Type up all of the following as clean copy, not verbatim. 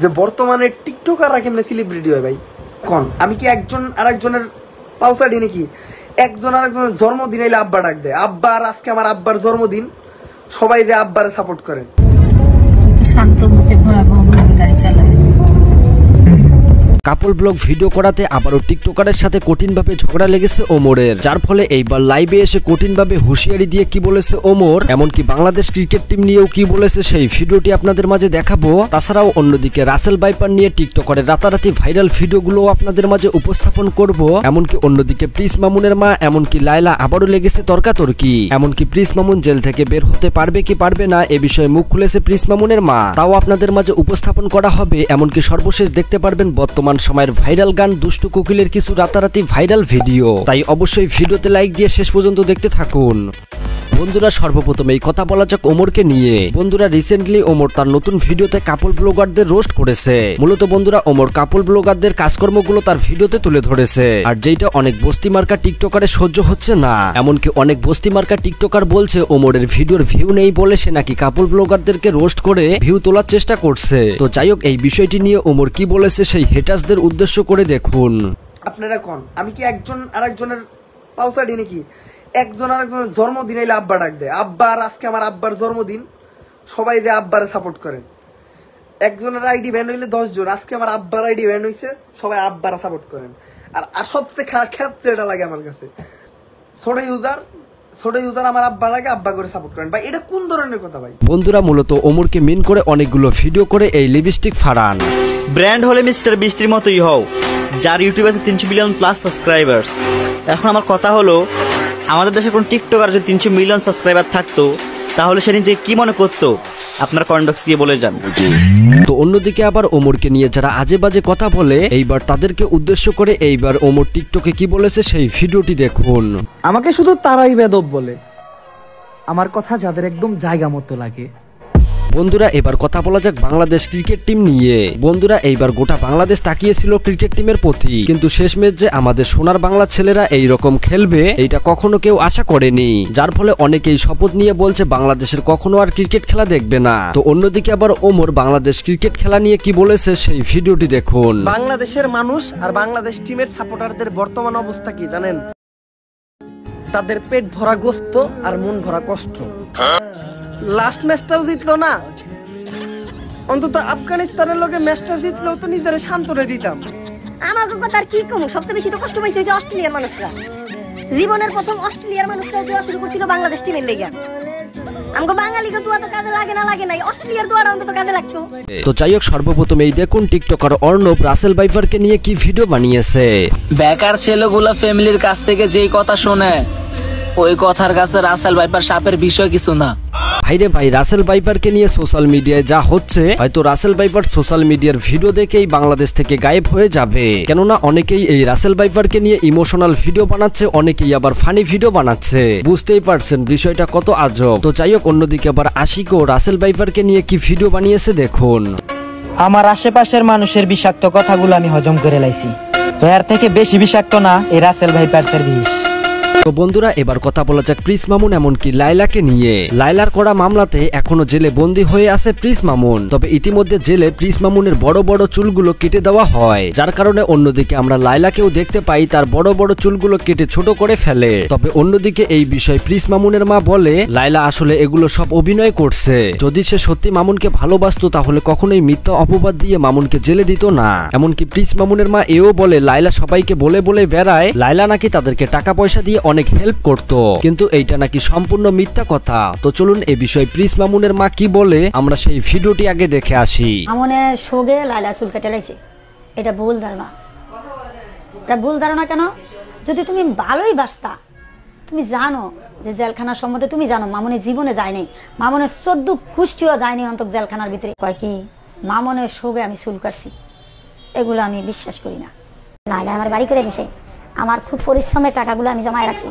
যে বর্তমানে টিকটকাররা কেমনে সেলিব্রিটি হয় ভাই কোন? আমি কি একজন আরেকজনের পাউসাডি নাকি? একজন আরেকজনের জন্মদিন এলে আব্বা ডাক দেয়, আব্বা আর আজকে আমার আব্বার জন্মদিন, সবাই যে আব্বারে সাপোর্ট করেন। শান্ত মুখে ভয়াবহ গাড়ি চালায়। কাপল ব্লগ ভিডিও করাতে আবারও টিকটকারের সাথে কঠিনভাবে ঝগড়া লেগেছে ওমরের, যার ফলে এইবার লাইভে এসে কঠিনভাবে হুঁশিয়ারি দিয়ে কি বলেছে ওমর, এমনকি বাংলাদেশ ক্রিকেট টিম নিয়েও কি বলেছে সেই ভিডিওটি আপনাদের মাঝে দেখাবো। তাছাড়াও অন্যদিকে রাসেল ভাইপার নিয়ে টিকটকারের রাতারাতি ভাইরাল ভিডিওগুলো আপনাদের মাঝে উপস্থাপন করব। এমনকি অন্যদিকে প্রিন্স মামুনের মা এমনকি লায়লা আবারও লেগেছে তর্কাতর্কি, এমনকি প্রিন্স মামুন জেল থেকে বের হতে পারবে কি পারবে না এ বিষয়ে মুখ খুলেছে প্রিন্স মামুনের মা, তাও আপনাদের মাঝে উপস্থাপন করা হবে। এমনকি সর্বশেষ দেখতে পারবেন বর্তমান সময়ের ভাইরাল গান দুষ্টু কোকিলের কিছু রাতারাতি ভাইরাল ভিডিও, তাই অবশ্যই ভিডিওতে লাইক দিয়ে শেষ পর্যন্ত দেখতে থাকুন। বন্ধুরা সর্বপ্রথম এই কথা বলা যাক ওমরকে নিয়ে। বন্ধুরা রিসেন্টলি ওমর তার নতুন ভিডিওতে কাপল ব্লগারদের রোস্ট করেছে। মূলত বন্ধুরা ওমর কাপল ব্লগারদের কাজকর্মগুলো তার ভিডিওতে তুলে ধরেছে, আর যেটা অনেক বস্তি মার্কা টিকটকারে সহ্য হচ্ছে না। এমনকি অনেক বস্তি মার্কা টিকটকার বলছে ওমরের ভিডিওর ভিউ নেই বলে সে নাকি কাপল ব্লগারদেরকে রোস্ট করে ভিউ তোলার চেষ্টা করছে। তো যাই হোক এই বিষয়টি নিয়ে ওমর কি বলেছে সেই হেটার্সদের উদ্দেশ্য করে দেখুন। আপনারা কোন? আমি কি একজন আরেকজনের পাউসাডি নাকি? একজন আরেকজনের জন্মদিন এলে আব্বা ডাক দেয়, আব্বা আর আজকে আমার আব্বার জন্মদিন, সবাই যে আব্বারে সাপোর্ট করেন। একজনের আইডি ব্যান হইলে 10 জন, আজকে আমার আব্বার আইডি ব্যান হইছে, সবাই আব্বারা সাপোর্ট করেন। আর সবচেয়ে ক্ষেত্রে এটা লাগে আমার কাছে, ছোট ইউজার আমার আব্বা লাগে, আব্বা করে সাপোর্ট করেন। ভাই এটা কোন ধরনের কথা ভাই? বন্ধুরা মূলত ওমরকে মিন করে অনেকগুলো ভিডিও করে এই লিপস্টিক ফাড়ান। ব্র্যান্ড হলে মিস্টার বৃষ্টির মতোই হও, যার ইউটিউবে আছে 300 মিলিয়ন প্লাস সাবস্ক্রাইবার্স। এখন আমার কথা হলো, আমাদের দেশে কোন টিকটকার যদি 300 মিলিয়ন সাবস্ক্রাইবার থাকতো তাহলে সে নিজে কি মনে করতো আপনার কমেন্ট বক্সে গিয়ে বলে যান। তো অন্যদিকে আবার ওমরকে নিয়ে যারা আজে বাজে কথা বলে এইবার তাদেরকে উদ্দেশ্য করে এইবার ওমর টিকটকে কি বলেছে সেই ভিডিওটি দেখুন। আমাকে শুধু তারাই বেদব বলে, আমার কথা যাদের একদম জায়গা মতো লাগে। বন্ধুরা এবার কথা বলা যাক বাংলাদেশ ক্রিকেট টিম নিয়ে। বন্ধুরা এইবার গোটা বাংলাদেশ তাকিয়েছিল ক্রিকেট টিমের প্রতি, কিন্তু শেষমেশ যে আমাদের সোনার বাংলা ছেলেরা এই রকম খেলবে এইটা কখনো কেউ আশা করেনি, যার ফলে অনেকেই শপথ নিয়ে বলছে বাংলাদেশের কখনো আর ক্রিকেট খেলা দেখবে না। তো অন্যদিকে আবার ওমর বাংলাদেশ ক্রিকেট খেলা নিয়ে কি বলেছে সেই ভিডিওটি দেখুন। বাংলাদেশের মানুষ আর বাংলাদেশ টিমের সাপোর্টারদের বর্তমান অবস্থা কি জানেন? তাদের পেট ভরা গোস্ত আর মন ভরা কষ্ট। লাস্ট ম্যাচটাও জিতলো না, অন্তত আফগানিস্তানের লগে ম্যাচটা জিতলেও তো নিজের শান্তরে দিতাম। আমার কথা আর কি কম, সবচেয়ে বেশি তো কষ্ট পাইছে যে অস্ট্রেলিয়ার মানুষরা। জীবনের প্রথম অস্ট্রেলিয়ার মানুষরা দোয়া শুরু করছিল বাংলাদেশ টিমের লেগে। আমাকে বাঙালিকে দোয়া তো কাজে লাগে না, লাগে নাই, অস্ট্রেলিয়ার দোয়াটা অন্তত কাজে লাগতো। তো যাই হোক সর্বপ্রথম এই দেখুন টিকটকার অর্ণব রাসেল ভাইপারকে নিয়ে কি ভিডিও বানিয়েছে। বেকার ছেলেগুলো ফ্যামিলির কাছ থেকে যেই কথা শোনে ওই কথার কাছে রাসেল ভাইপার সাপের বিষয় কিছু না। ভাইরে ভাই রাসেল ভাইপারকে নিয়ে সোশ্যাল মিডিয়ায় যা হচ্ছে, হয়তো রাসেল ভাইপার সোশ্যাল মিডিয়ার ভিডিও দেখেই বাংলাদেশ থেকে গায়েব হয়ে যাবে। কেননা অনেকেই এই রাসেল ভাইপারকে নিয়ে ইমোশনাল ভিডিও বানাচ্ছে, অনেকেই আবার ফানি ভিডিও বানাচ্ছে। বুঝতেই পারছেন বিষয়টা কত আজব। তো যাই হোক অন্যদিকে আবার আশিকও রাসেল ভাইপারকে নিয়ে কি ভিডিও বানিয়েছে দেখুন। আমার আশেপাশের মানুষের বিষাক্ত কথাগুলো আমি হজম করে লাইছি, তো এর থেকে বেশি বিষাক্ত না এই রাসেল ভাইপারসের বিষ। তো বন্ধুরা এবার কথা বলা যাক প্রিন্স মামুন এমনকি লায়লাকে নিয়ে। লায়লার করা মামলাতে এখনো জেলে বন্দী হয়ে আছে প্রিন্স মামুন, তবে ইতিমধ্যে জেলে প্রিন্স মামুনের বড় বড় চুলগুলো কেটে দেওয়া হয়, যার কারণে অন্যদিকে আমরা লায়লাকেও দেখতে পাই তার বড় বড় চুলগুলো কেটে ছোট করে ফেলে। তবে অন্যদিকে এই বিষয় প্রিন্স মামুনের মা বলে লায়লা আসলে এগুলো সব অভিনয় করছে, যদি সে সত্যি মামুনকে ভালোবাসতো তাহলে কখনোই মিথ্যা অপবাদ দিয়ে মামুনকে জেলে দিত না। এমনকি প্রিন্স মামুনের মা এও বলে লায়লা সবাইকে বলে বলে বেড়ায় লায়লা নাকি তাদেরকে টাকা পয়সা দিয়ে অনেক হেল্প করতো, কিন্তু এইটা নাকি সম্পূর্ণ মিথ্যা কথা। তো চলুন এই বিষয়ে প্রিন্স মামুনের মা কি বলে আমরা সেই ভিডিওটি আগে দেখে আসি। মামুনের শোগে লায়লা চুল কেটে লাইছে, এটা ভুল ধারণা। এটা ভুল ধারণা কেন? যদি তুমি ভালোই বাসতা, তুমি জানো যে জেলখানার সম্বন্ধে তুমি জানো মামুনের জীবনে যায়নি, মামুনের 14 গোষ্ঠীও যায়নি অন্তত জেলখানার ভিতরে। কয় কি মামুনের শোগে আমি চুল কাটছি, এগুলো আমি বিশ্বাস করি না। লায়লা আমার বাড়ি করে দিছে, আমার খুব পরিশ্রমের টাকাগুলো আমি জমায় রাখছি,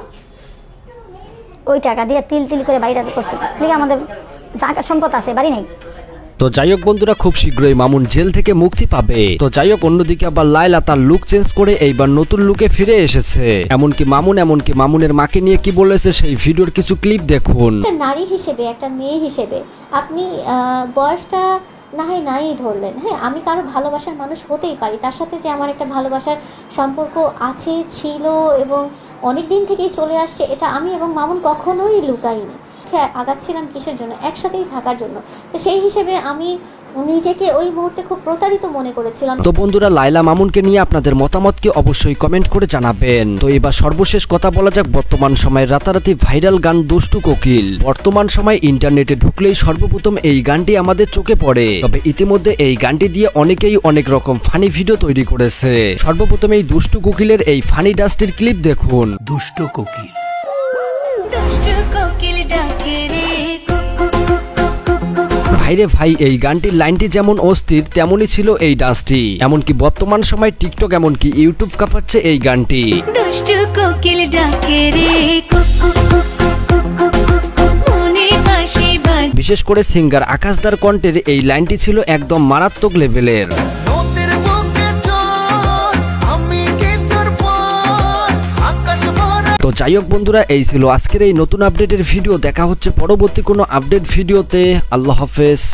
ওই টাকা দিয়ে তিল তিল করে বাড়িটা করছি। আমাদের জায়গা সম্পদ আছে, বাড়ি নেই। তো যাই হোক বন্ধুরা খুব শীঘ্রই মামুন জেল থেকে মুক্তি পাবে। তো যাই হোক অন্যদিকে আবার লায়লা তার লুক চেঞ্জ করে এইবার নতুন লুকে ফিরে এসেছে। এমনকি মামুনের মাকে নিয়ে কি বলেছে সেই ভিডিওর কিছু ক্লিপ দেখুন। একটা নারী হিসেবে, একটা মেয়ে হিসেবে আপনি বয়সটা নাই ধরলেন। হ্যাঁ, আমি কারো ভালোবাসার মানুষ হতেই পারি, তার সাথে যে আমার একটা ভালোবাসার সম্পর্ক আছে, ছিল এবং অনেক দিন থেকেই চলে আসছে, এটা আমি এবং মামুন কখনোই লুকাইনি। আগাচ্ছিলাম কিসের জন্য? একসাথেই থাকার জন্য। তো সেই হিসেবে আমি নিজেকে ওই মুহূর্তে খুব প্রতারিত মনে করেছিলাম। তো বন্ধুরা, লায়লা মামুনকে নিয়ে আপনাদের মতামতকে অবশ্যই কমেন্ট করে জানাবেন। তো এবার সর্বশেষ কথা বলা যাক বর্তমান সময়ের রাতারাতি ভাইরাল গান দুষ্টু কোকিল। বর্তমান সময় ইন্টারনেটে ঢুকলেই সর্বপ্রথম এই গানটি আমাদের চোখে পড়ে। তবে ইতিমধ্যে এই গানটি দিয়ে অনেকেই অনেক রকম ফানি ভিডিও তৈরি করেছে। সর্বপ্রথম এই দুষ্টু কোকিলের এই ফানি ডাস্টের ক্লিপ দেখুন। দুষ্টু কোকিল ভাইরে ভাই, এই গানটির লাইনটি যেমন অস্থির তেমনই ছিল এই ডান্সটি। এমনকি বর্তমান সময় টিকটক এমনকি ইউটিউব কাঁপাচ্ছে এই গানটি। বিশেষ করে সিঙ্গার আকাশদার কণ্ঠের এই লাইনটি ছিল একদম মারাত্মক লেভেলের। তো যাই হোক বন্ধুরা, এই ছিল আজকের এই নতুন আপডেটের ভিডিও। দেখা হচ্ছে পরবর্তী কোনো আপডেট ভিডিওতে। আল্লাহ হাফেজ।